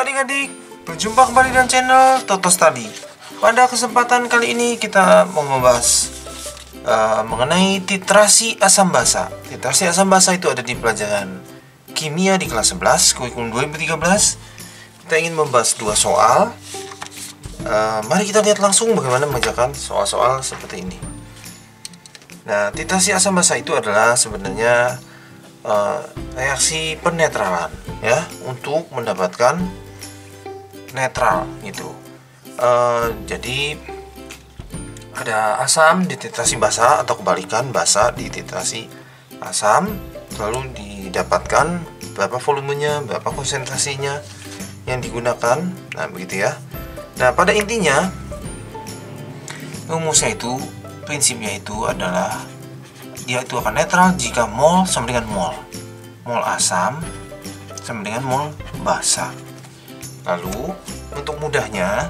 adik-adik, berjumpa kembali dengan channel Toto Study. Pada kesempatan kali ini kita mau membahas mengenai titrasi asam basa. Titrasi asam basa itu ada di pelajaran kimia di kelas 11, kurikulum 2013. Kita ingin membahas dua soal. Mari kita lihat langsung bagaimana mengerjakan soal-soal seperti ini. Nah, titrasi asam basa itu adalah sebenarnya reaksi penetralan ya, untuk mendapatkan netral gitu. Jadi ada asam di titrasi basa atau kebalikan, basa di titrasi asam, lalu didapatkan berapa volumenya, berapa konsentrasinya yang digunakan. Nah, begitu ya. Nah, pada intinya rumusnya itu, prinsipnya itu adalah dia itu akan netral jika mol sama dengan mol. Mol asam sama dengan mol basa. Lalu untuk mudahnya,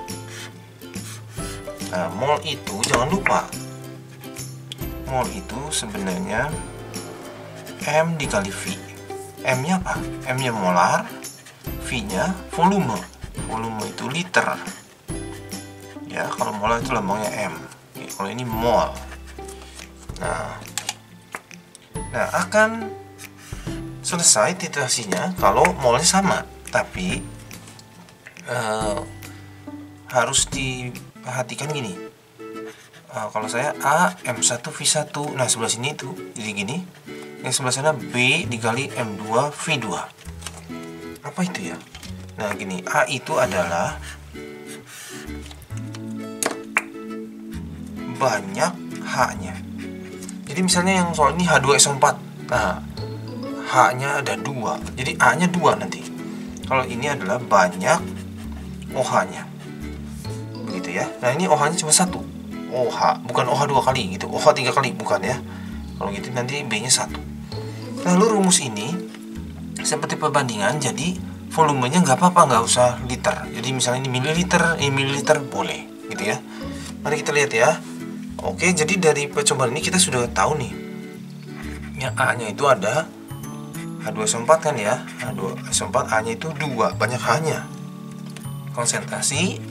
mol itu jangan lupa, mol itu sebenarnya M dikali V. M-nya apa? M-nya molar, V-nya volume. Volume itu liter. Ya, kalau molar itu lambangnya M. Kalau ini mol. Nah, akan selesai titrasinya kalau molnya sama, tapi harus diperhatikan gini. Kalau saya A M1V1, nah sebelah sini itu jadi gini, yang sebelah sana B dikali M2 V2. Apa itu ya? Nah gini, A itu adalah banyak H-nya. Jadi misalnya yang soal ini H2SO4, nah H-nya ada 2, jadi A-nya 2 nanti. Kalau ini adalah banyak OH-nya, begitu ya. Nah ini OH-nya cuma 1, OH, bukan OH 2 kali gitu, OH 3 kali, bukan ya. Kalau gitu nanti B-nya 1. Lalu rumus ini seperti perbandingan, jadi volumenya nggak apa-apa, nggak usah liter. Jadi misalnya ini mililiter boleh, gitu ya. Mari kita lihat ya. Oke, jadi dari percobaan ini kita sudah tahu nih, yang A-nya itu ada H2SO4 kan ya. H2SO4 A-nya itu 2, banyak H-nya. Konsentrasi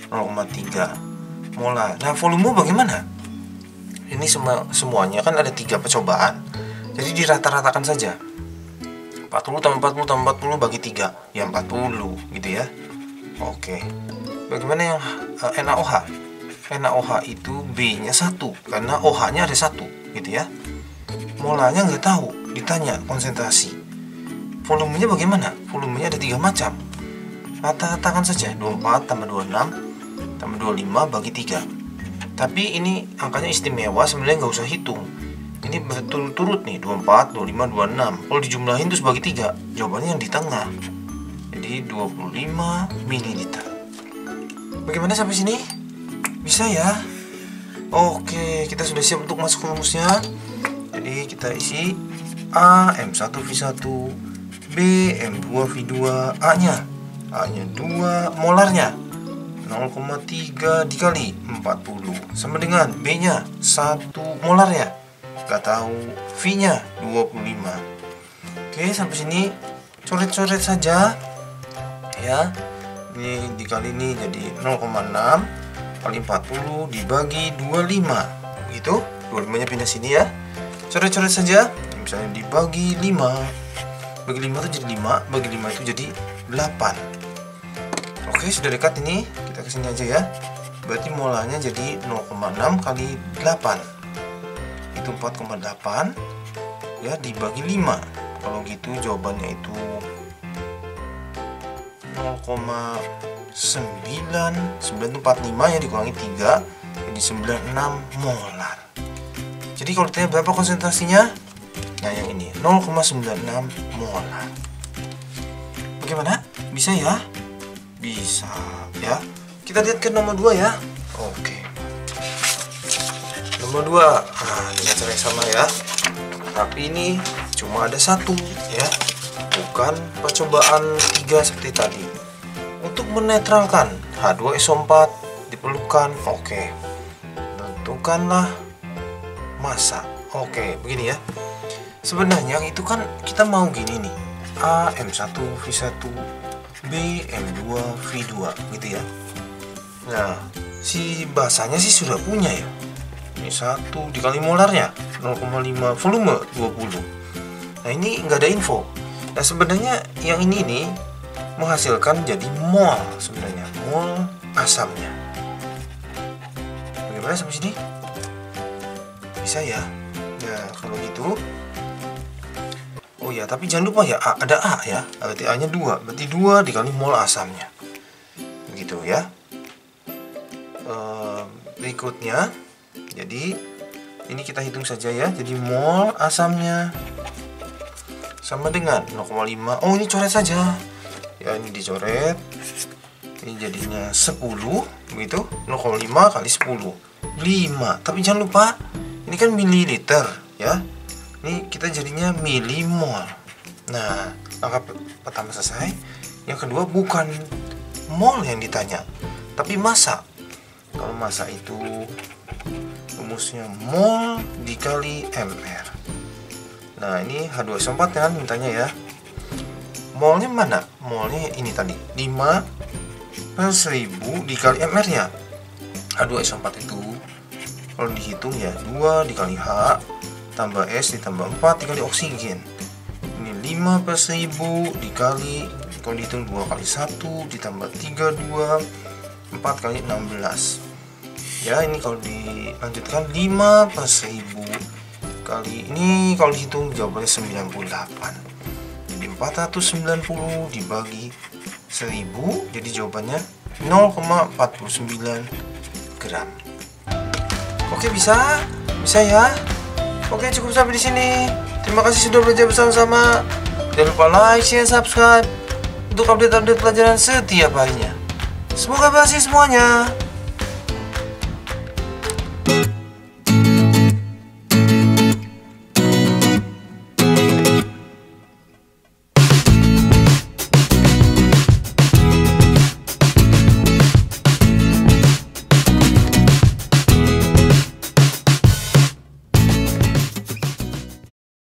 0,3 molar. Nah, volume bagaimana? Ini semuanya kan ada 3 percobaan. Jadi dirata-ratakan saja. 40 tambah 40 tambah 40 bagi 3, ya 40 gitu ya. Oke. Bagaimana yang NaOH? NaOH itu B-nya 1 karena OH-nya ada 1 gitu ya. Molarnya nggak tahu, ditanya konsentrasi. Volumenya bagaimana? Volumenya ada 3 macam. Rata-ratakan saja, 24 tambah 26 tambah 25 bagi 3. Tapi ini angkanya istimewa, sebenarnya nggak usah hitung. Ini berturut-turut nih, 24, 25, 26. Kalau dijumlahin terus bagi 3, jawabannya yang di tengah. Jadi 25 ml. Bagaimana sampai sini? Bisa ya? Oke, kita sudah siap untuk masuk ke rumusnya. Jadi kita isi A M1V1, B M2V2, A-nya 2, molarnya 0,3 dikali 40 sama dengan B-nya 1 molarnya, gak tahu, V-nya 25. Oke, sampai sini coret-coret saja ya. Ini dikali ini jadi 0,6 kali 40 dibagi 25, begitu. 25 nya pindah sini ya. Coret-coret saja. Misalnya dibagi 5, bagi 5 itu jadi 5, bagi 5 itu jadi 8. Oke, sudah dekat ini. Kita kesini aja ya. Berarti molarnya jadi 0,6 kali 8, itu 4,8 ya, dibagi 5. Kalau gitu jawabannya itu 0,945 ya, dikurangi 3 jadi 96 molar. Jadi kalau ditanya berapa konsentrasinya, nah yang ini 0,96 molar. Bagaimana? Bisa ya? Bisa ya. Kita lihat ke nomor 2 ya. Oke. Nomor 2, dengan cara yang sama ya. Tapi ini cuma ada 1 ya, bukan percobaan 3 seperti tadi. Untuk menetralkan H2SO4 diperlukan, oke, tentukanlah massa. Oke, begini ya. Sebenarnya itu kan kita mau gini nih, A M1V1, B B M2V2 gitu ya. Nah, si basanya sih sudah punya ya. Ini 1 dikali molarnya 0,5 volume 20. Nah, ini nggak ada info. Nah, sebenarnya yang ini nih menghasilkan jadi mol sebenarnya, mol asamnya. Bagaimana sampai sini? Bisa ya? Nah, kalau gitu. Oh ya, tapi jangan lupa ya, ada A ya. Berarti A-nya 2. Berarti 2 dikali mol asamnya. Begitu ya. Berikutnya. Jadi, ini kita hitung saja ya. Jadi mol asamnya sama dengan 0,5. Oh, ini coret saja. Ya, ini dicoret. Ini jadinya 10. Begitu. 0,5 kali 10. 5. Tapi jangan lupa, ini kan mililiter ya. Ini kita jadinya milimol. Nah, langkah pertama selesai. Yang kedua bukan mol yang ditanya, tapi massa. Kalau massa itu rumusnya mol dikali mr. Nah, ini H2SO4 kan mintanya ya. Molnya mana? Molnya ini tadi 5/1000 dikali mr nya. H2SO4 itu kalau dihitung ya 2 dikali H tambah S ditambah 4 dikali oksigen. Ini 5/1000 dikali, kalau dihitung 2 kali 1 ditambah 32 4 kali 16. Ya, ini kalau dilanjutkan 5/1000 kali, ini kalau dihitung jawabannya 98. Jadi 490 dibagi 1000, jadi jawabannya 0,49 gram. Oke, bisa ya. Oke, cukup sampai di sini. Terima kasih sudah belajar bersama-sama. Jangan lupa like, share, subscribe untuk update-update pelajaran setiap harinya. Semoga berhasil semuanya.